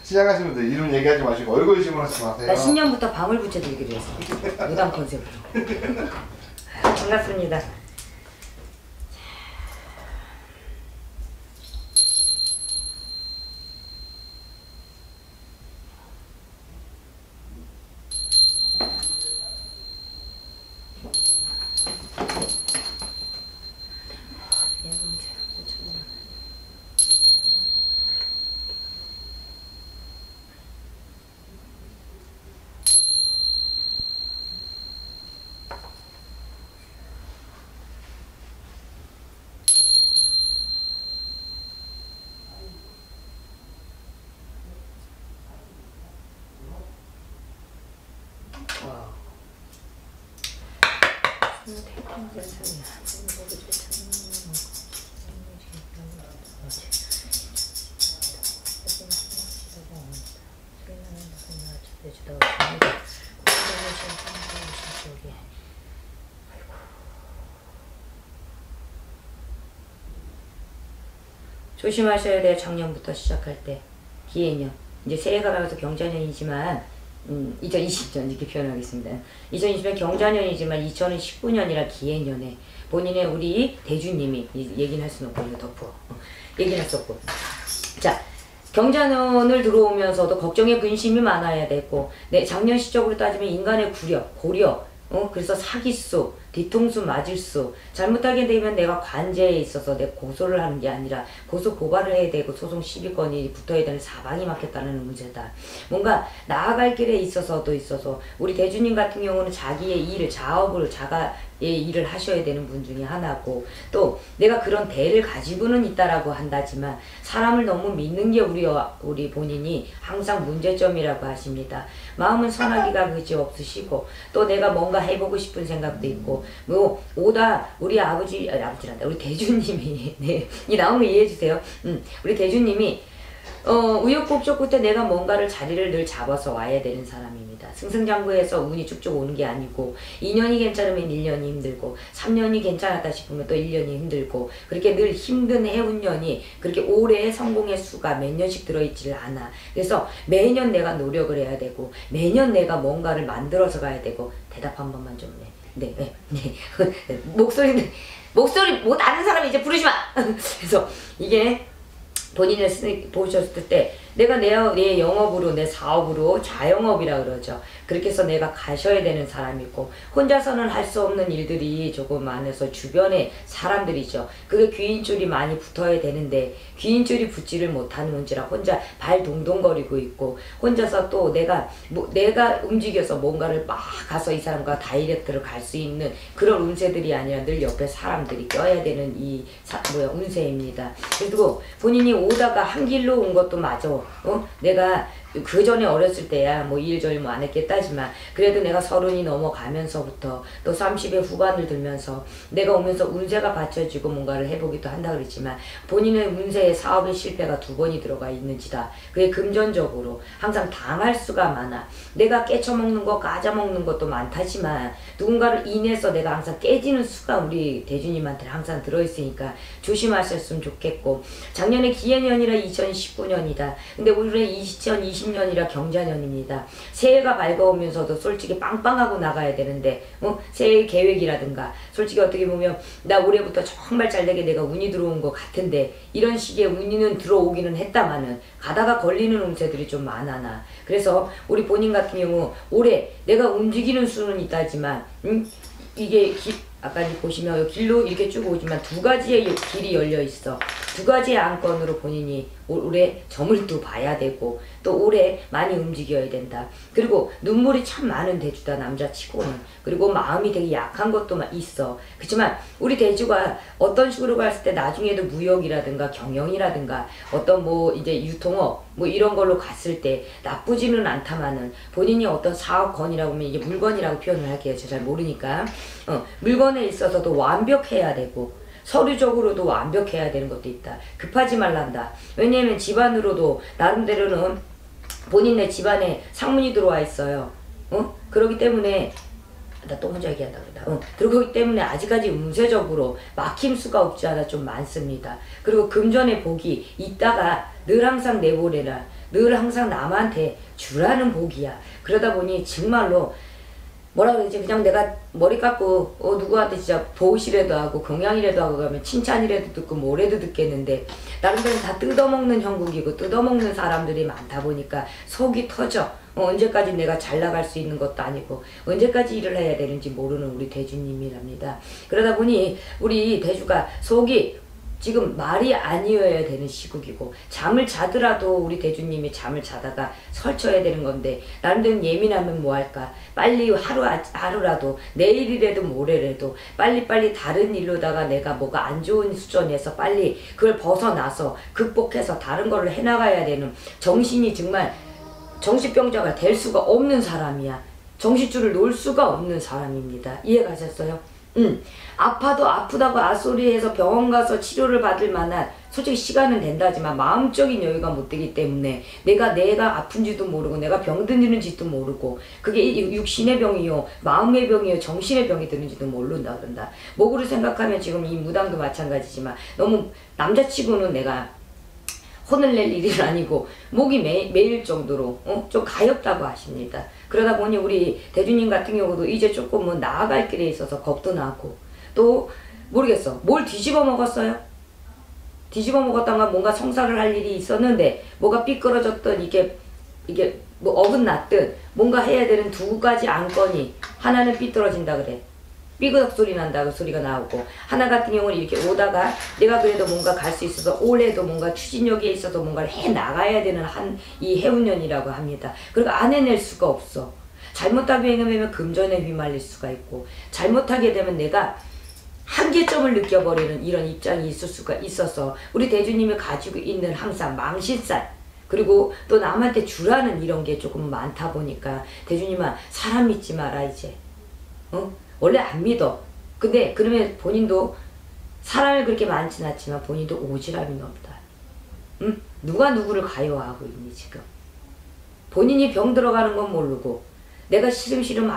시작하시면 돼요. 이름 얘기하지 마시고 얼굴 질문하지 마세요. 나 신년부터 밤을 붙여드리기로 했어. 무당 컨셉으로. 반갑습니다. 조심하셔야 돼요. 작년부터 시작할 때 기해년, 이제 새해가 가면서 경자년이지만 2020년 이렇게 표현하겠습니다. 2020년 경자년이지만 2019년이라 기해년에 본인의 우리 대주님이 얘기는 할 수는 없고 덮어 얘기는 할 수 없고, 자 경자년을 들어오면서도 걱정에 근심이 많아야 되고, 내 작년 시적으로 따지면 인간의 고려, 그래서 사기수, 뒤통수 맞을 수, 잘못하게 되면 내가 관제에 있어서 내 고소를 하는 게 아니라 고소 고발을 해야 되고 소송 시비권이 붙어야 되는 사방이 막혔다는 문제다. 뭔가 나아갈 길에 있어서 우리 대주님 같은 경우는 자기의 일을 자업을 자가의 일을 하셔야 되는 분 중에 하나고, 또 내가 그런 대를 가지고는 있다라고 한다지만 사람을 너무 믿는 게 우리 본인이 항상 문제점이라고 하십니다. 마음은 선하기가 그지 없으시고, 또 내가 뭔가 해보고 싶은 생각도 있고, 뭐 오다 우리 아버지란다 우리 대주님이 네, 이 나온 거 이해해 주세요. 우리 대주님이 우여곡절 끝에 내가 뭔가를 자리를 늘 잡아서 와야 되는 사람입니다. 승승장구해서 운이 쭉쭉 오는 게 아니고, 2년이 괜찮으면 1년이 힘들고, 3년이 괜찮았다 싶으면 또 1년이 힘들고, 그렇게 늘 힘든 해운년이 그렇게 올해 성공의 수가 몇 년씩 들어있지를 않아. 그래서 매년 내가 노력을 해야 되고, 매년 내가 뭔가를 만들어서 가야 되고. 대답 한 번만 좀 네. 목소리 못 아는 사람이 이제 부르지 마. 그래서 이게 본인을 보셨을 때 내가 내 영업으로, 내 사업으로 자영업이라 그러죠. 그렇게 해서 내가 가셔야 되는 사람이고, 혼자서는 할 수 없는 일들이 조금 많아서 주변에 사람들이죠. 그게 귀인줄이 많이 붙어야 되는데 귀인줄이 붙지를 못하는 문제라 혼자 발 동동거리고 있고, 혼자서 또 내가 움직여서 뭔가를 막 가서 이 사람과 다이렉트로 갈 수 있는 그런 운세들이 아니라 늘 옆에 사람들이 껴야 되는 운세입니다. 그리고 본인이 오다가 한 길로 온 것도 맞아. 내가 그 전에 어렸을 때야 뭐 일절 뭐 안 했겠다지만, 그래도 내가 30이 넘어가면서부터 또 30의 후반을 들면서 내가 오면서 운세가 받쳐지고 뭔가를 해보기도 한다 그랬지만, 본인의 운세에 사업의 실패가 2번이 들어가 있는지다. 그게 금전적으로 항상 당할 수가 많아. 내가 깨쳐먹는 거 까져먹는 것도 많다지만 누군가를 인해서 내가 항상 깨지는 수가 우리 대주님한테 항상 들어있으니까 조심하셨으면 좋겠고, 작년에 기해년이라 2019년이다. 근데 올해 2020년이라 경자년입니다. 새해가 밝아오면서도 솔직히 빵빵하고 나가야 되는데, 새해 계획이라든가, 솔직히 어떻게 보면 나 올해부터 정말 잘되게 내가 운이 들어온 것 같은데, 이런 식의 운이는 들어오기는 했다마는 가다가 걸리는 운세들이 좀 많아나. 그래서 우리 본인 같은 경우 올해 내가 움직이는 수는 있다지만, 이게 아까 보시면 길로 이렇게 쭉 오지만 2가지의 길이 열려 있어. 2가지의 안건으로 본인이 올해 점을 또 봐야 되고, 또 올해 많이 움직여야 된다. 그리고 눈물이 참 많은 대주다, 남자치고는. 그리고 마음이 되게 약한 것도 있어. 그렇지만 우리 대주가 어떤 식으로 봤을 때 나중에도 무역이라든가 경영이라든가 어떤 이제 유통업 이런 걸로 갔을 때 나쁘지는 않다마는, 본인이 어떤 사업건이라고 하면 이게 물건이라고 표현을 할게요. 제가 잘 모르니까. 물건에 있어서도 완벽해야 되고, 서류적으로도 완벽해야 되는 것도 있다. 급하지 말란다. 왜냐하면 집안으로도 나름대로는 본인의 집안에 상문이 들어와 있어요. 그렇기 때문에 나 또 혼자 얘기한다 그러다. 그리고 때문에 아직까지 운세적으로 막힘 수가 없지 않아 좀 많습니다. 그리고 금전의 복이 있다가 늘 항상 내보내라. 늘 항상 남한테 주라는 복이야. 그러다 보니 정말로 뭐라 그러지? 그냥 내가 머리 깎고 누구한테 진짜 보시라도 하고 경양이라도 하고 가면 칭찬이라도 듣고 뭐라도 듣겠는데 나름대로 다 뜯어먹는 형국이고 뜯어먹는 사람들이 많다 보니까 속이 터져. 언제까지 내가 잘 나갈 수 있는 것도 아니고 언제까지 일을 해야 되는지 모르는 우리 대주님이랍니다. 그러다 보니 우리 대주가 속이 지금 말이 아니어야 되는 시국이고 잠을 자더라도 우리 대주님이 잠을 자다가 설쳐야 되는 건데 나름대로 예민하면 뭐할까 빨리 하루라도 내일이라도 모레라도 빨리빨리 다른 일로다가 내가 뭐가 안 좋은 수준에서 빨리 그걸 벗어나서 극복해서 다른 거를 해나가야 되는 정신이 정말 정신병자가 될 수가 없는 사람이야. 정신줄을 놓을 수가 없는 사람입니다. 이해가셨어요? 아파도 아프다고 아소리해서 병원 가서 치료를 받을 만한 솔직히 시간은 된다지만 마음적인 여유가 못 되기 때문에 내가 아픈지도 모르고 내가 병드는지도 모르고 그게 육신의 병이요 마음의 병이요 정신의 병이 드는지도 모른다 그런다. 목으로 생각하면 지금 이 무당도 마찬가지지만 너무 남자치고는 내가 혼을 낼 일이 아니고 목이 메일 정도로 좀 가엽다고 하십니다. 그러다 보니 우리 대주님 같은 경우도 이제 조금 뭐 나아갈 길에 있어서 겁도 나고 또 모르겠어. 뭘 뒤집어 먹었어요? 뒤집어 먹었던가 뭔가 성사를 할 일이 있었는데 뭐가 삐끄러졌던 이게 뭐 어긋났든 뭔가 해야 되는 두 가지 안건이 하나는 삐뚤어진다 그래. 삐그덕 소리 난다 그 소리가 나오고 하나 같은 경우는 이렇게 오다가 내가 그래도 뭔가 갈 수 있어서 올해도 뭔가 추진력에 있어서 뭔가를 해 나가야 되는 이 해운년이라고 합니다. 그리고 안 해낼 수가 없어. 잘못하게 행하면 금전에 휘말릴 수가 있고 잘못하게 되면 내가 한계점을 느껴버리는 이런 입장이 있을 수가 있어서 우리 대주님이 가지고 있는 항상 망신살 그리고 또 남한테 주라는 이런 게 조금 많다 보니까 대주님아 사람 믿지 마라 이제. 원래 안 믿어. 근데 그러면 본인도 사람이 그렇게 많진 않지만 본인도 오지랖이 넓다. 응? 누가 누구를 가요하고 있니 지금. 본인이 병 들어가는 건 모르고 내가 시름시름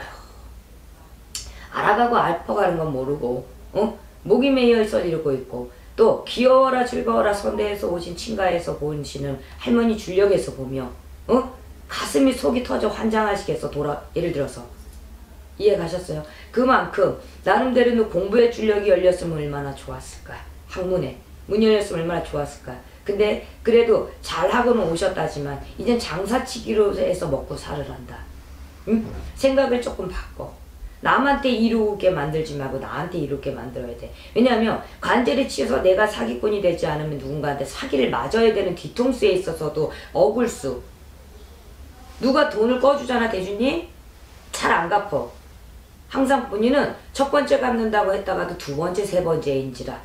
알아가고 앓아가는 건 모르고 목이 메여 있어 이러고 있고 또 귀여워라 즐거워라 선대에서 오신 친가에서 보시는 할머니 줄력에서 보며 가슴이 속이 터져 환장하시겠어. 예를 들어서 이해가셨어요? 그만큼 나름대로 공부의 줄력이 열렸으면 얼마나 좋았을까. 학문에 문이 열렸으면 얼마나 좋았을까. 근데 그래도 잘하고는 오셨다지만 이젠 장사치기로 해서 먹고 살으란다. 응? 생각을 조금 바꿔. 남한테 이루게 만들지 말고 나한테 이루게 만들어야 돼. 왜냐하면 관절에 치여서 내가 사기꾼이 되지 않으면 누군가한테 사기를 맞아야 되는 뒤통수에 있어서도 억울수. 누가 돈을 꺼주잖아 대주님? 잘 안 갚어. 항상 본인은 첫 번째 갚는다고 했다가도 두 번째, 세 번째인지라.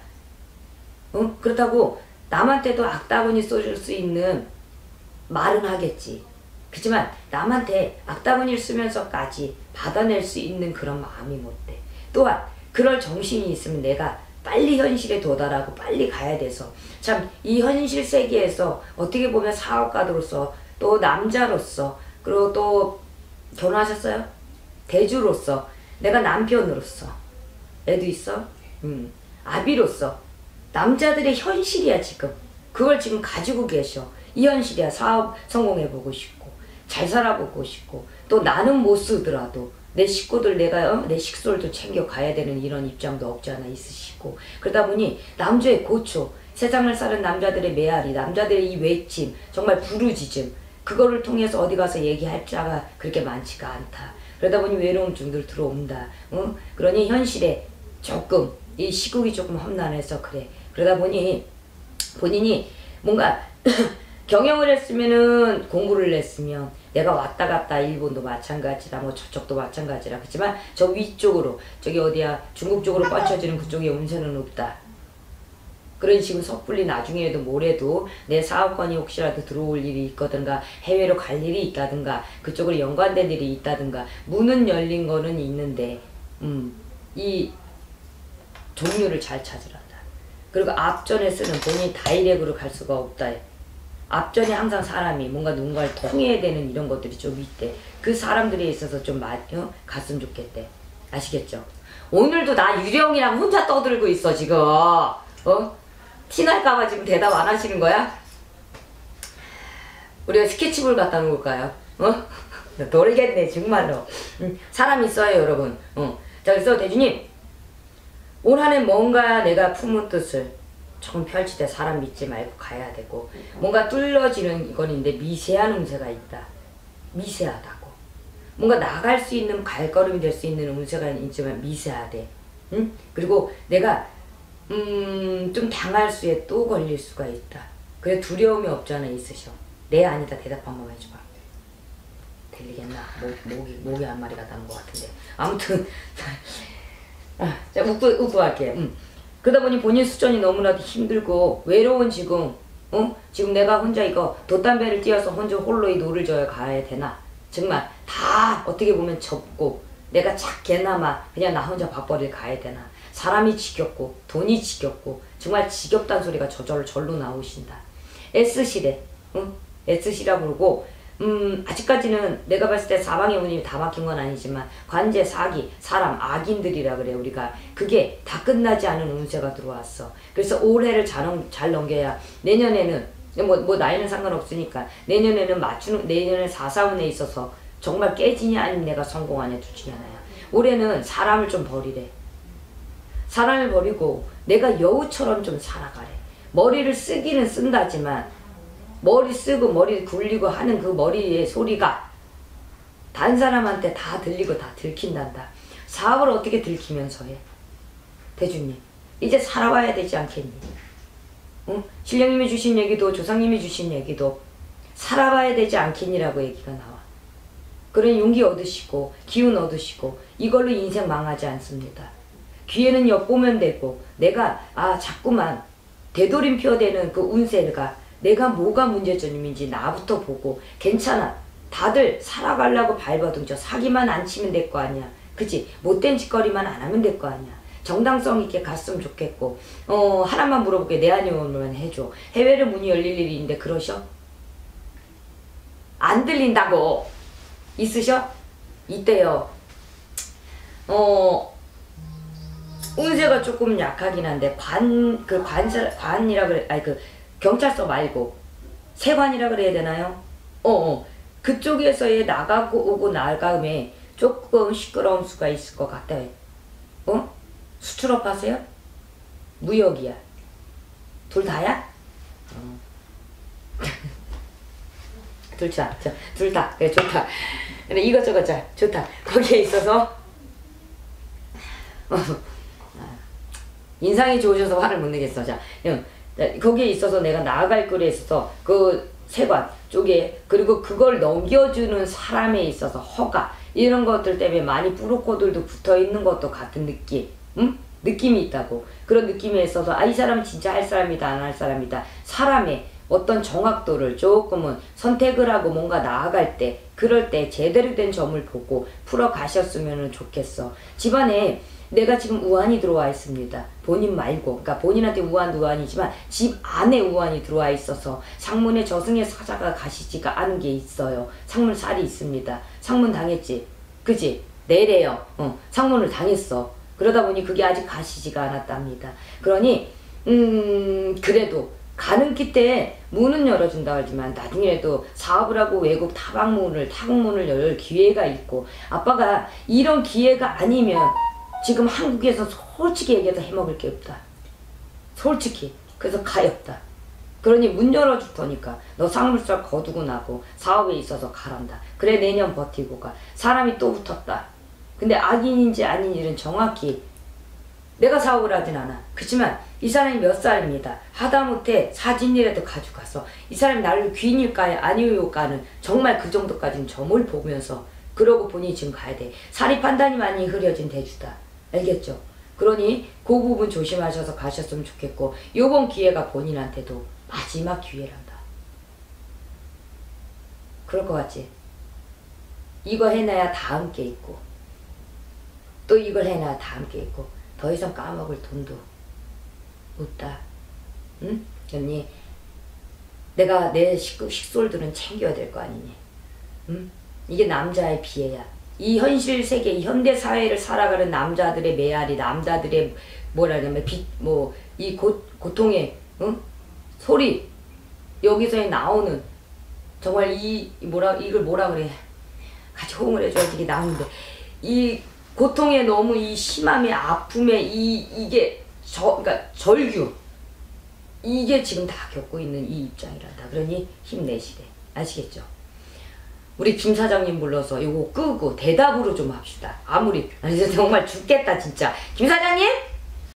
그렇다고 남한테도 악다구니 쏘줄 수 있는 말은 하겠지. 그렇지만 남한테 악다구니를 쓰면서까지 받아낼 수 있는 그런 마음이 못 돼. 또한 그럴 정신이 있으면 내가 빨리 현실에 도달하고 빨리 가야 돼서 참 이 현실 세계에서 어떻게 보면 사업가로서 또 남자로서 그리고 또 결혼하셨어요? 대주로서 내가 남편으로서 애도 있어? 아비로서 남자들의 현실이야 지금. 그걸 지금 가지고 계셔. 이 현실이야. 사업 성공해보고 싶고 잘 살아보고 싶고 또 나는 못 쓰더라도 내 식구들 내 식솔도 챙겨가야 되는 이런 입장도 없지 않아 있으시고 그러다 보니 남자의 고초 세상을 사는 남자들의 메아리 남자들의 이 외침 정말 부르짖음 그거를 통해서 어디 가서 얘기할 자가 그렇게 많지가 않다. 그러다 보니 외로움증들 들어온다. 그러니 현실에 조금 이 시국이 조금 험난해서 그래. 그러다 보니 본인이 뭔가 경영을 했으면은 공부를 했으면 내가 왔다 갔다 일본도 마찬가지라 뭐 저쪽도 마찬가지라 그렇지만 저 위쪽으로 저기 어디야 중국 쪽으로 뻗쳐지는 그쪽에 운세는 없다. 그런 식으로 섣불리 나중에도 모레도 내 사업권이 혹시라도 들어올 일이 있거든가 해외로 갈 일이 있다든가 그쪽으로 연관된 일이 있다든가 문은 열린 거는 있는데 이 종류를 잘 찾으란다. 그리고 앞전에 쓰는 본인이 다이렉트로 갈 수가 없다. 앞전에 항상 사람이 뭔가 누군가를 통해야 되는 이런 것들이 좀 있대. 그 사람들에 있어서 좀 갔으면 좋겠대. 아시겠죠? 오늘도 나 유령이랑 혼자 떠들고 있어 지금. 티날까봐 지금 대답 안 하시는 거야? 우리가 스케치북 갖다 놓을까요? 모르겠네 정말로. 사람 있어요 여러분. 자 그래서 대주님 올 한해 뭔가 내가 품은 뜻을 조금 펼칠 때 사람 믿지 말고 가야 되고, 뭔가 뚫러지는 이건인데 미세한 운세가 있다. 미세하다고. 뭔가 나갈 수 있는 발걸음이 될 수 있는 운세가 있지만 미세하대. 응? 그리고 내가 좀 당할 수에 또 걸릴 수가 있다. 그래 두려움이 없지 않아 있으셔. 네 아니다 대답 한 번만 해줘봐. 들리겠나? 모기 한 마리가 나는 것 같은데. 아무튼 자 웃고 할게. 그러다 보니 본인 수준이 너무나도 힘들고 외로운 지금, 지금 내가 혼자 이거 돛담배를 띄어서 혼자 홀로 이 노를 저어 가야 되나? 정말 다 어떻게 보면 접고 내가 작게나마 그냥 나 혼자 밥벌이를 가야 되나? 사람이 지겹고 돈이 지겹고 정말 지겹다는 소리가 절로 나오신다. S시대, S시라 부르고 아직까지는 내가 봤을 때 사방의 운이 다 막힌 건 아니지만 관제, 사기, 사람, 악인들이라 그래 우리가. 그게 다 끝나지 않은 운세가 들어왔어. 그래서 올해를 잘 넘겨야 내년에는 뭐 나이는 상관없으니까 내년에는 내년에 사사운에 있어서 정말 깨지냐 아니면 내가 성공하냐 둘 중에 하나야. 올해는 사람을 좀 버리래. 사람을 버리고 내가 여우처럼 좀 살아가래. 머리를 쓰기는 쓴다지만 머리 쓰고 머리 굴리고 하는 그 머리의 소리가 다른 사람한테 다 들리고 다 들킨단다. 사업을 어떻게 들키면서 해? 대주님 이제 살아와야 되지 않겠니? 신령님이 주신 얘기도 조상님이 주신 얘기도 살아봐야 되지 않겠니라고 얘기가 나와. 그런 용기 얻으시고 기운 얻으시고 이걸로 인생 망하지 않습니다. 기회는 엿보면 되고 내가 자꾸만 되돌림표 되는 그 운세가 내가 뭐가 문제점인지 나부터 보고 괜찮아. 다들 살아가려고 발버둥쳐 사기만 안 치면 될 거 아니야. 그치? 못된 짓거리만 안 하면 될 거 아니야. 정당성 있게 갔으면 좋겠고 하나만 물어볼게. 내 아니오면 해줘. 해외로 문이 열릴 일이 있는데 그러셔? 안 들린다고. 있으셔? 있대요. 운세가 조금 약하긴 한데 관이라 그래. 아니 경찰서 말고 세관이라 그래야 되나요? 그쪽에서의 나가고 오고 나감에 조금 시끄러운 수가 있을 것 같아. 수출업 하세요? 무역이야? 둘 다야? 둘 다. 그래 좋다. 근데 이것저것 좋다. 거기에 있어서 인상이 좋으셔서 화를 못 내겠어. 자, 거기에 있어서 내가 나아갈 거리에 있어서 그 세관 쪽에 그리고 그걸 넘겨주는 사람에 있어서 허가 이런 것들 때문에 많이 뿌로코들도 붙어있는 것도 같은 느낌. 느낌이 있다고. 그런 느낌에 있어서 이 사람은 진짜 할 사람이다 안 할 사람이다. 사람의 어떤 정확도를 조금은 선택을 하고 뭔가 나아갈 때 그럴 때 제대로 된 점을 보고 풀어 가셨으면 좋겠어. 집안에 내가 지금 우환이 들어와 있습니다. 본인 말고, 그러니까 본인한테 우환도 우환이지만 집 안에 우환이 들어와 있어서 상문에 저승의 사자가 가시지가 않은 게 있어요. 상문살이 있습니다. 상문 당했지? 그지? 내래요. 상문을 당했어. 그러다 보니 그게 아직 가시지가 않았답니다. 그러니 그래도 가는 기때에 문은 열어준다 하지만 나중에도 사업을 하고 외국 타국문을 열 기회가 있고, 아빠가 이런 기회가 아니면 지금 한국에서 솔직히 얘기해서 해먹을 게 없다. 솔직히. 그래서 가엾다. 그러니 문 열어줄 테니까 너 상물살 거두고 나고 사업에 있어서 가란다. 그래 내년 버티고 가. 사람이 또 붙었다. 근데 악인인지 아닌지는 정확히 내가 사업을 하진 않아. 그렇지만 이 사람이 몇 살입니다. 하다못해 사진이라도 가져가서 이 사람이 나를 귀인일까요 아니올까는 정말 그 정도까지는 점을 보면서 그러고 보니 지금 가야 돼. 사리 판단이 많이 흐려진 대주다. 알겠죠? 그러니 그 부분 조심하셔서 가셨으면 좋겠고, 요번 기회가 본인한테도 마지막 기회란다. 그럴 것 같지? 이거 해놔야 다음 게 있고 또 이걸 해놔야 다음 게 있고 더 이상 까먹을 돈도 없다. 응? 언니 내가 내 식솔들은 챙겨야 될 거 아니니? 응? 이게 남자의 비애야. 이 현실 세계, 이 현대 사회를 살아가는 남자들의 메아리, 남자들의 뭐라냐면 이 고통의 소리 여기서 나오는 정말 이걸 뭐라 그래? 같이 호응을 해줘야지 이게 나오는데 이 고통의 너무 이 심함의 아픔의 이게 그러니까 절규 이게 지금 다 겪고 있는 이 입장이란다. 그러니 힘내시래. 아시겠죠? 우리 김 사장님 불러서 이거 끄고 대답으로 좀 합시다. 아무리 아니 정말 죽겠다 진짜. 김 사장님?